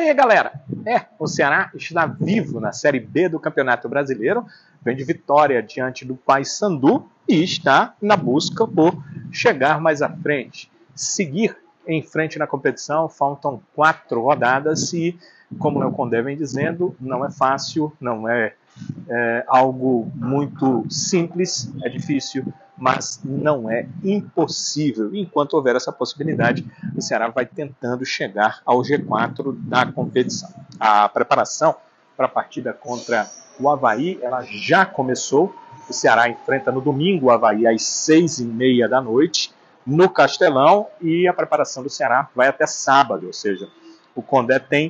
aí, galera? O Ceará está vivo na Série B do Campeonato Brasileiro, vem de vitória diante do Paysandu e está na busca por chegar mais à frente, seguir em frente na competição. Faltam 4 rodadas e, como o Léo Condé vem dizendo, não é fácil, não é algo muito simples, é difícil, mas não é impossível. Enquanto houver essa possibilidade, o Ceará vai tentando chegar ao G4 da competição. A preparação para a partida contra o Avaí, ela já começou. O Ceará enfrenta no domingo o Avaí às 6h30 da noite, no Castelão, e a preparação do Ceará vai até sábado, ou seja, o Condé tem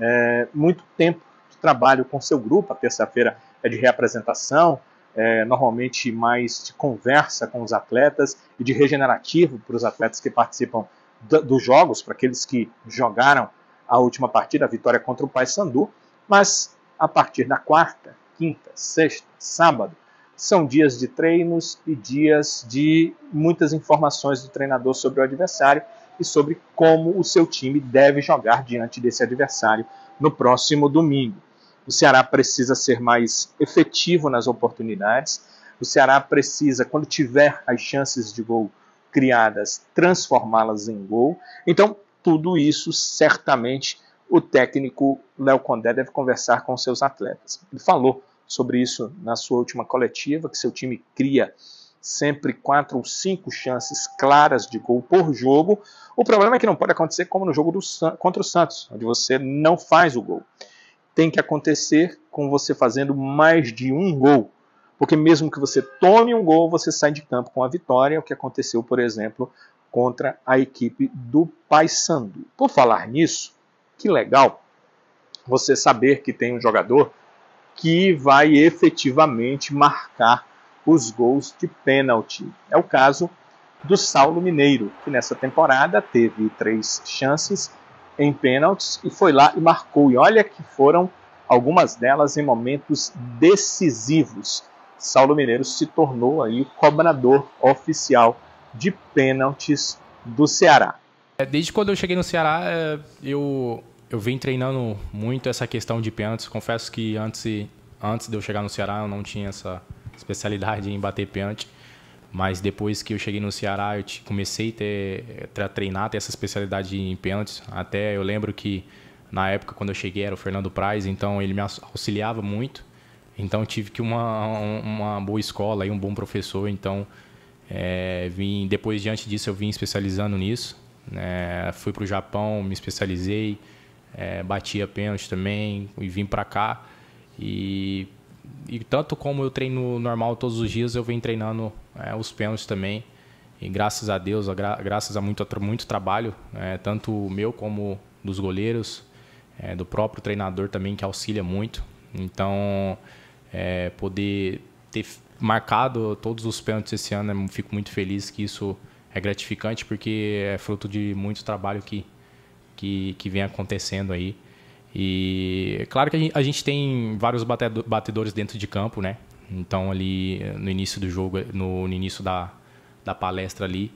muito tempo de trabalho com seu grupo. A terça-feira é de reapresentação, normalmente mais de conversa com os atletas e de regenerativo para os atletas que participam dos jogos, para aqueles que jogaram a última partida, a vitória contra o Paysandu. Mas a partir da quarta, quinta, sexta, sábado, são dias de treinos e dias de muitas informações do treinador sobre o adversário e sobre como o seu time deve jogar diante desse adversário no próximo domingo. O Ceará precisa ser mais efetivo nas oportunidades. O Ceará precisa, quando tiver as chances de gol criadas, transformá-las em gol. Então, tudo isso, certamente, o técnico Léo Condé deve conversar com seus atletas. Ele falou sobre isso na sua última coletiva, que seu time cria sempre 4 ou 5 chances claras de gol por jogo. O problema é que não pode acontecer como no jogo contra o Santos, onde você não faz o gol. Tem que acontecer com você fazendo mais de um gol, porque mesmo que você tome um gol, você sai de campo com a vitória, o que aconteceu, por exemplo, contra a equipe do Paysandu. Por falar nisso, que legal você saber que tem um jogador que vai efetivamente marcar os gols de pênalti. É o caso do Saulo Mineiro, que nessa temporada teve 3 chances em pênaltis e foi lá e marcou. E olha que foram algumas delas em momentos decisivos. Saulo Mineiro se tornou aí o cobrador oficial de pênaltis do Ceará. Desde quando eu cheguei no Ceará, eu vim treinando muito essa questão de pênaltis. Confesso que antes de eu chegar no Ceará, eu não tinha essa especialidade em bater pênalti. Mas depois que eu cheguei no Ceará, eu comecei a treinar, ter essa especialidade em pênaltis. Até eu lembro que na época, quando eu cheguei, era o Fernando Praz, então ele me auxiliava muito. Então eu tive que uma boa escola e um bom professor. Então, depois, diante disso, eu vim especializando nisso. Fui para o Japão, me especializei, batia pênalti também e vim para cá. E tanto como eu treino normal todos os dias, eu venho treinando os pênaltis também. E graças a Deus, graças a muito trabalho, tanto meu como dos goleiros, do próprio treinador também, que auxilia muito. Então, poder ter marcado todos os pênaltis esse ano, eu fico muito feliz, que isso é gratificante, porque é fruto de muito trabalho que vem acontecendo aí. E é claro que a gente tem vários batedores dentro de campo, né? Então, ali no início do jogo, no início da palestra ali,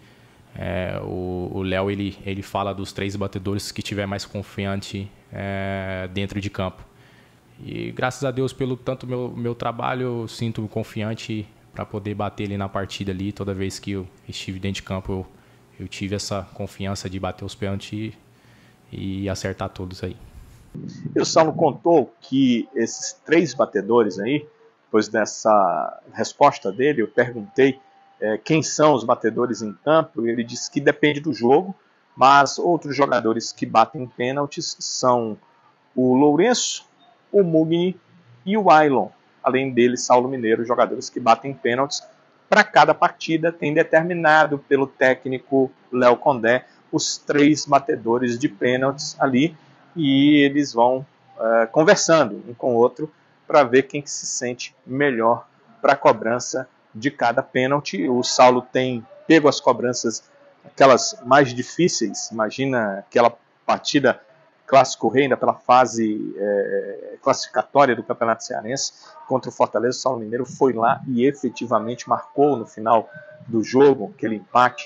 o Léo ele fala dos 3 batedores que tiver mais confiante dentro de campo. E graças a Deus, pelo tanto meu trabalho, eu sinto-me confiante para poder bater ali na partida ali. Toda vez que eu estive dentro de campo, eu tive essa confiança de bater os pênaltis e acertar todos aí. E o Saulo contou que esses 3 batedores aí, depois dessa resposta dele, eu perguntei quem são os batedores em campo, e ele disse que depende do jogo, mas outros jogadores que batem pênaltis são o Lourenço, o Mugni e o Ailon. Além dele, Saulo Mineiro, jogadores que batem pênaltis. Para cada partida tem determinado pelo técnico Léo Condé os 3 batedores de pênaltis ali, e eles vão conversando um com o outro para ver quem que se sente melhor para a cobrança de cada pênalti. O Saulo tem pego as cobranças, aquelas mais difíceis. Imagina aquela partida Clássico Rei, ainda pela fase classificatória do Campeonato Cearense contra o Fortaleza. O Saulo Mineiro foi lá e efetivamente marcou no final do jogo, aquele empate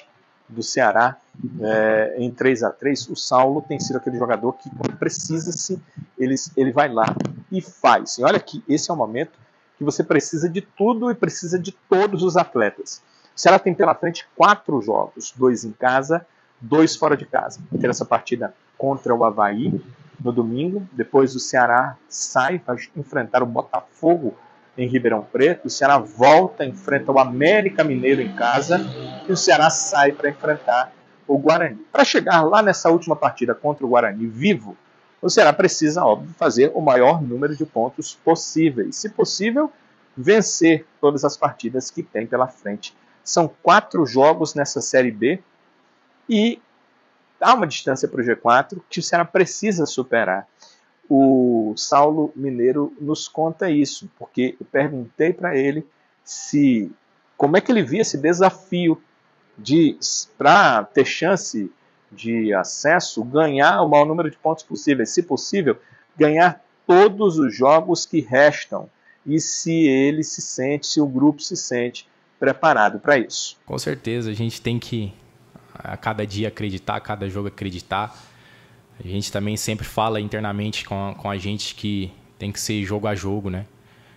do Ceará em 3-3, o Saulo tem sido aquele jogador que, quando precisa-se, ele vai lá e faz. E olha que esse é o momento que você precisa de tudo e precisa de todos os atletas. O Ceará tem pela frente 4 jogos, 2 em casa, 2 fora de casa. Vai ter essa partida contra o Avaí no domingo, depois o Ceará sai para enfrentar o Botafogo em Ribeirão Preto, o Ceará volta, enfrenta o América Mineiro em casa e o Ceará sai para enfrentar o Guarani. Para chegar lá nessa última partida contra o Guarani vivo, o Ceará precisa, óbvio, fazer o maior número de pontos possíveis. Se possível, vencer todas as partidas que tem pela frente. São 4 jogos nessa Série B e há uma distância para o G4 que o Ceará precisa superar. O Saulo Mineiro nos conta isso, porque eu perguntei para ele como é que ele via esse desafio para ter chance de acesso, ganhar o maior número de pontos possíveis, se possível, ganhar todos os jogos que restam, e se o grupo se sente preparado para isso. Com certeza, a gente tem que a cada dia acreditar, a cada jogo acreditar. A gente também sempre fala internamente com a gente que tem que ser jogo a jogo, né?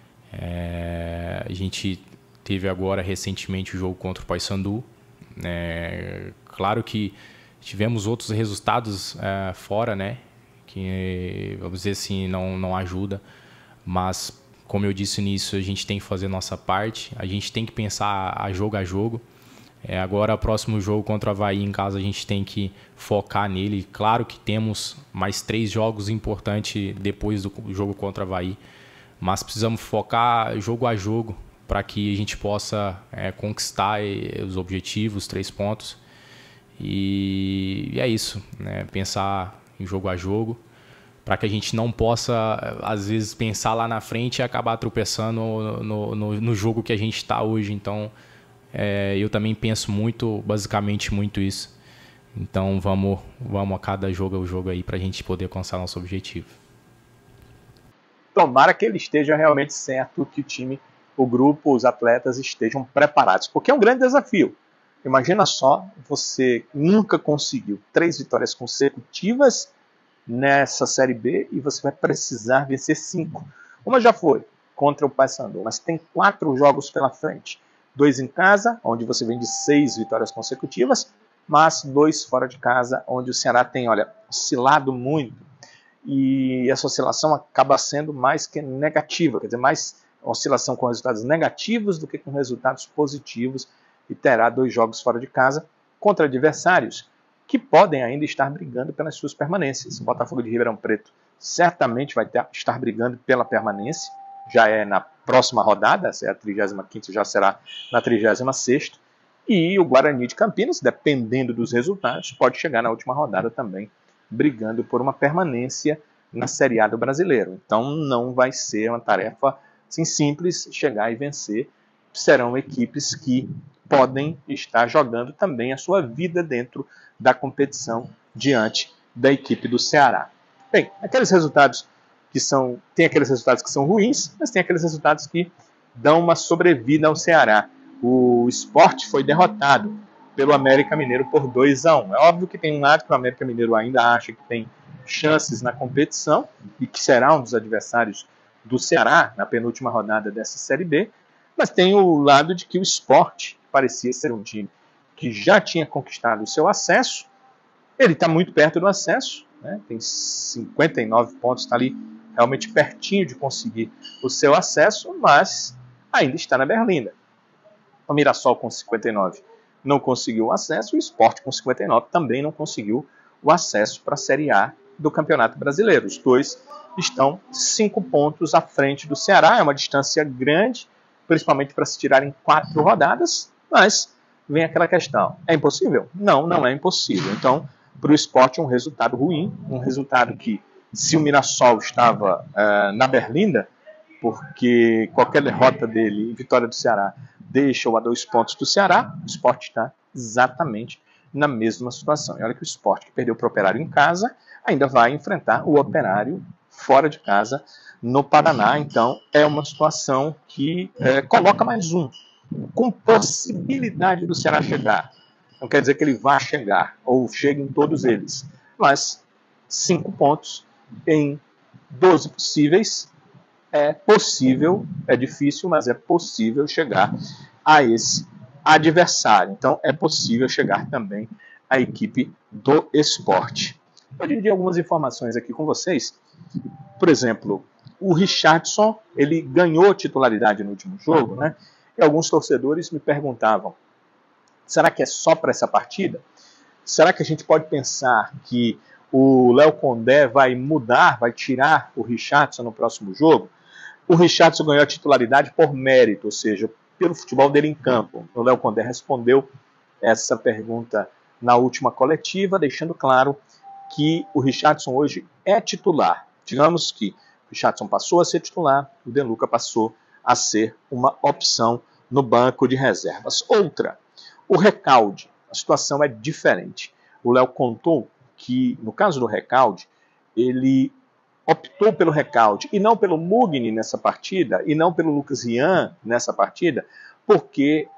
A gente teve agora recentemente o jogo contra o Paysandu. Claro que tivemos outros resultados fora, né? Que, vamos dizer assim, não ajuda. Mas, como eu disse nisso, a gente tem que fazer a nossa parte. A gente tem que pensar a jogo. Agora, o próximo jogo contra o Avaí em casa, a gente tem que focar nele. Claro que temos mais 3 jogos importantes depois do jogo contra o Avaí, mas precisamos focar jogo a jogo para que a gente possa conquistar os objetivos, 3 pontos. E é isso, né? Pensar em jogo a jogo, para que a gente não possa, às vezes, pensar lá na frente e acabar tropeçando no jogo que a gente está hoje. Então, eu também penso basicamente muito isso. Então vamos a cada jogo aí para a gente poder alcançar nosso objetivo. Tomara que ele esteja realmente certo, que o time, o grupo, os atletas estejam preparados, porque é um grande desafio. Imagina só, você nunca conseguiu 3 vitórias consecutivas nessa Série B e você vai precisar vencer 5. Uma já foi contra o Paysandu, mas tem 4 jogos pela frente. 2 em casa, onde você vem de 6 vitórias consecutivas, mas 2 fora de casa, onde o Ceará tem, oscilado muito. E essa oscilação acaba sendo mais que negativa, quer dizer, mais oscilação com resultados negativos do que com resultados positivos, e terá 2 jogos fora de casa contra adversários que podem ainda estar brigando pelas suas permanências. O Botafogo de Ribeirão Preto certamente vai estar brigando pela permanência, já é na próxima rodada, essa é a 35ª, já será na 36ª, e o Guarani de Campinas, dependendo dos resultados, pode chegar na última rodada também, brigando por uma permanência na Série A do Brasileiro. Então não vai ser uma tarefa assim, simples chegar e vencer. Serão equipes que podem estar jogando também a sua vida dentro da competição diante da equipe do Ceará. Bem, aqueles resultados tem aqueles resultados que são ruins, mas tem aqueles resultados que dão uma sobrevida ao Ceará. O Sport foi derrotado pelo América Mineiro por 2-1. É óbvio que tem um lado que o América Mineiro ainda acha que tem chances na competição e que será um dos adversários do Ceará na penúltima rodada dessa Série B, mas tem o lado de que o Sport parecia ser um time que já tinha conquistado o seu acesso. Ele está muito perto do acesso, né? Tem 59 pontos, está ali realmente pertinho de conseguir o seu acesso, mas ainda está na berlinda. O Mirassol com 59 não conseguiu o acesso, o Sport com 59 também não conseguiu o acesso para a Série A do Campeonato Brasileiro. Os dois estão 5 pontos à frente do Ceará, é uma distância grande, principalmente para se tirarem 4 rodadas, mas vem aquela questão, é impossível? Não é impossível. Então, para o Sport, um resultado ruim, um resultado que, se o Mirassol estava na berlinda, porque qualquer derrota dele e vitória do Ceará deixa-o a 2 pontos do Ceará, o Sport está exatamente na mesma situação. E olha que o Sport, que perdeu para o Operário em casa, ainda vai enfrentar o Operário fora de casa no Paraná. Então, é uma situação que coloca mais um, com possibilidade do Ceará chegar Não quer dizer que ele vá chegar, ou chegue em todos eles. Mas 5 pontos em 12 possíveis é possível, é difícil, mas é possível chegar a esse adversário. Então é possível chegar também à equipe do Sport. Eu dividir algumas informações aqui com vocês. Por exemplo, o Richarlison, ele ganhou titularidade no último jogo, né? E alguns torcedores me perguntavam, será que é só para essa partida? Será que a gente pode pensar que o Léo Condé vai mudar, vai tirar o Richarlison no próximo jogo? O Richarlison ganhou a titularidade por mérito, ou seja, pelo futebol dele em campo. O Léo Condé respondeu essa pergunta na última coletiva, deixando claro que o Richarlison hoje é titular. Digamos que o Richarlison passou a ser titular, o De Luca passou a ser uma opção no banco de reservas. Outra, o Recalde. A situação é diferente. O Léo contou que, no caso do Recalde, ele optou pelo Recalde e não pelo Mugni nessa partida, e não pelo Lucas Rian nessa partida, porque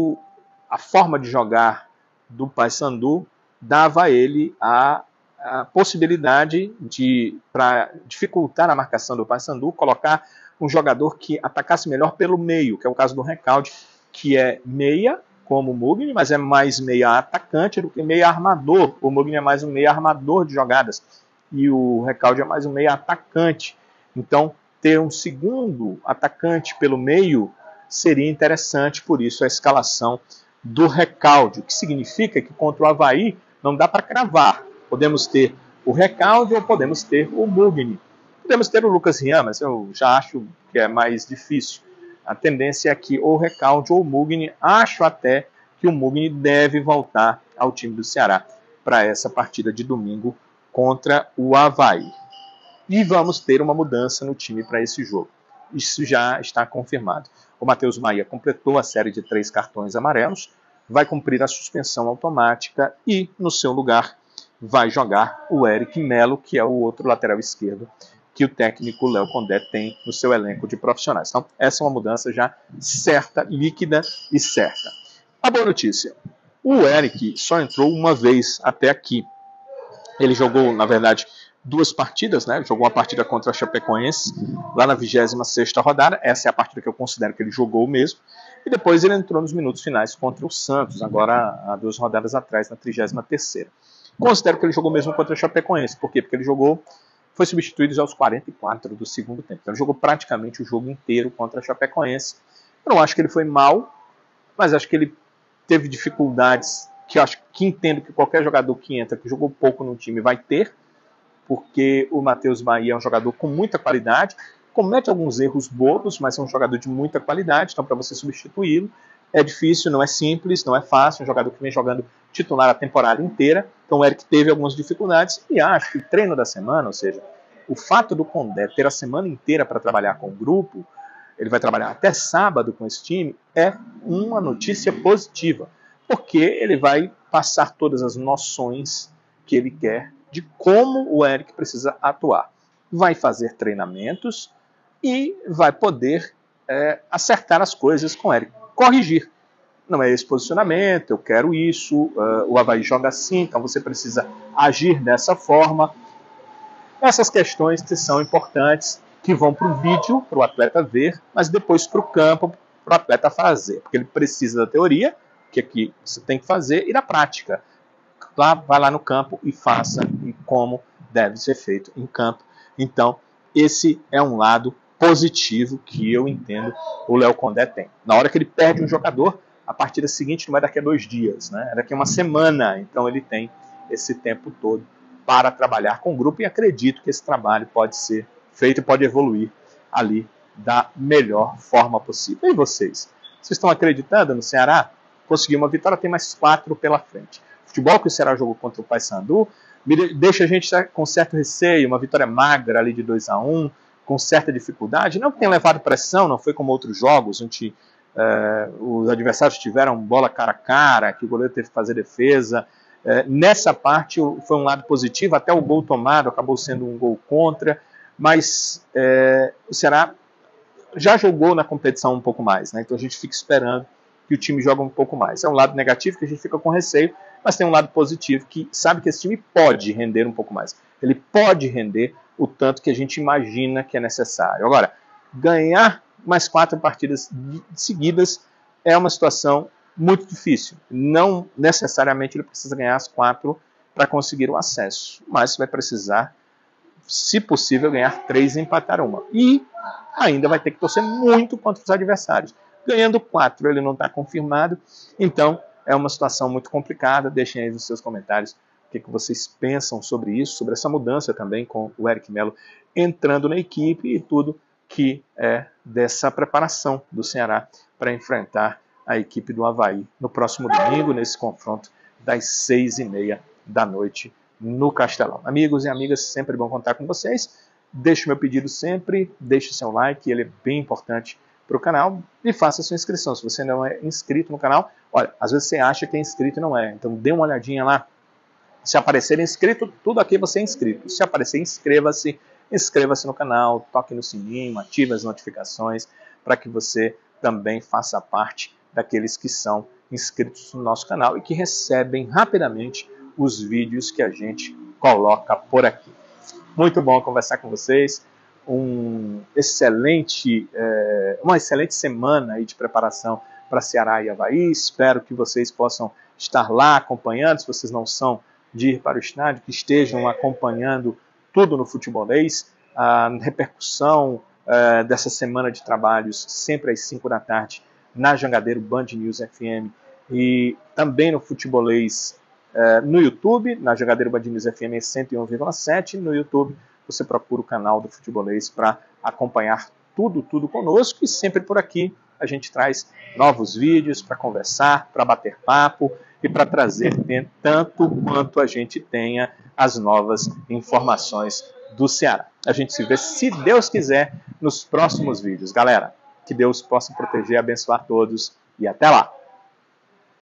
a forma de jogar do Paysandu dava a ele a possibilidade de, para dificultar a marcação do Paysandu, colocar um jogador que atacasse melhor pelo meio, que é o caso do Recalde, que é meia, como o Mugni, mas é mais meia atacante do que meia armador. O Mugni é mais um meia armador de jogadas e o Recalde é mais um meia atacante. Então, ter um segundo atacante pelo meio seria interessante, por isso a escalação do Recalde, o que significa que contra o Avaí não dá para cravar. Podemos ter o Recalde ou podemos ter o Mugni. Podemos ter o Lucas Rian, mas eu já acho que é mais difícil. A tendência é que ou o Recalde ou o Mugni, acho até que o Mugni deve voltar ao time do Ceará para essa partida de domingo contra o Avaí. E vamos ter uma mudança no time para esse jogo. Isso já está confirmado. O Matheus Maia completou a série de 3 cartões amarelos, vai cumprir a suspensão automática e, no seu lugar, vai jogar o Eric Melo, que é o outro lateral esquerdo que o técnico Léo Condé tem no seu elenco de profissionais. Então, essa é uma mudança já certa, líquida e certa. A boa notícia, o Eric só entrou uma vez até aqui. Ele jogou, na verdade, 2 partidas, né? Jogou uma partida contra a Chapecoense, lá na 26ª rodada. Essa é a partida que eu considero que ele jogou mesmo. E depois ele entrou nos minutos finais contra o Santos, agora há 2 rodadas atrás, na 33ª. Considero que ele jogou mesmo contra a Chapecoense. Por quê? Porque ele foi substituído já aos 44 do segundo tempo. Então ele jogou praticamente o jogo inteiro contra a Chapecoense. Eu não acho que ele foi mal, mas acho que ele teve dificuldades que eu acho que entendo que qualquer jogador que entra, que jogou pouco no time, vai ter, porque o Matheus Maia é um jogador com muita qualidade, comete alguns erros bobos, mas é um jogador de muita qualidade, então para você substituí-lo é difícil, não é simples, não é fácil, um jogador que vem jogando titular a temporada inteira, então o Eric teve algumas dificuldades, e acho que o treino da semana, ou seja, o fato do Condé ter a semana inteira para trabalhar com o grupo, ele vai trabalhar até sábado com esse time, é uma notícia positiva, porque ele vai passar todas as noções que ele quer de como o Eric precisa atuar. Vai fazer treinamentos e vai poder acertar as coisas com o Eric. Corrigir. Não é esse posicionamento, eu quero isso, o Avaí joga assim, então você precisa agir dessa forma. Essas questões que são importantes, que vão para o vídeo, para o atleta ver, mas depois para o campo, para o atleta fazer. Porque ele precisa da teoria, que aqui você tem que fazer, e da prática. Vai lá no campo e faça e como deve ser feito em campo. Então, esse é um lado positivo que eu entendo o Léo Condé tem. Na hora que ele perde um jogador, a partida seguinte não é daqui a 2 dias, né? É daqui a uma semana. Então ele tem esse tempo todo para trabalhar com o grupo e acredito que esse trabalho pode ser feito e pode evoluir ali da melhor forma possível. E vocês? Vocês estão acreditando no Ceará? Conseguiu uma vitória, tem mais 4 pela frente. O futebol que o Ceará jogou contra o Paysandu deixa a gente com certo receio, uma vitória magra ali de 2-1, com certa dificuldade. Não que tenha levado pressão, não foi como outros jogos, onde os adversários tiveram bola cara a cara, que o goleiro teve que fazer defesa. Nessa parte foi um lado positivo, até o gol tomado acabou sendo um gol contra, mas o Ceará já jogou na competição um pouco mais, né? Então a gente fica esperando que o time joga um pouco mais. É um lado negativo que a gente fica com receio, mas tem um lado positivo que sabe que esse time pode render um pouco mais. Ele pode render o tanto que a gente imagina que é necessário. Agora, ganhar mais 4 partidas seguidas é uma situação muito difícil. Não necessariamente ele precisa ganhar as 4 para conseguir o acesso, mas vai precisar, se possível, ganhar 3 e empatar 1. E ainda vai ter que torcer muito contra os adversários. Ganhando 4 ele não está confirmado, então é uma situação muito complicada. Deixem aí nos seus comentários o que vocês pensam sobre isso, sobre essa mudança também com o Eric Melo entrando na equipe e tudo que é dessa preparação do Ceará para enfrentar a equipe do Avaí no próximo domingo, nesse confronto das 6h30 da noite no Castelão. Amigos e amigas, sempre bom contar com vocês. Deixe meu pedido sempre, deixe seu like, ele é bem importante para o canal, e faça sua inscrição. Se você não é inscrito no canal, olha, às vezes você acha que é inscrito e não é, então dê uma olhadinha lá. Se aparecer inscrito, tudo aqui você é inscrito. Se aparecer, inscreva-se no canal, toque no sininho, ative as notificações, para que você também faça parte daqueles que são inscritos no nosso canal e que recebem rapidamente os vídeos que a gente coloca por aqui. Muito bom conversar com vocês. Uma excelente semana aí de preparação para Ceará e Avaí. Espero que vocês possam estar lá acompanhando, se vocês não são de ir para o estádio, que estejam acompanhando tudo no futebolês. A repercussão dessa semana de trabalhos, sempre às 5 da tarde, na Jangadeiro Band News FM, e também no futebolês no YouTube, na Jangadeiro Band News FM 101,7, no YouTube você procura o canal do Futebolês para acompanhar tudo conosco, e sempre por aqui a gente traz novos vídeos para conversar, para bater papo e para trazer tanto quanto a gente tenha as novas informações do Ceará. A gente se vê, se Deus quiser, nos próximos vídeos. Galera, que Deus possa proteger e abençoar todos, e até lá!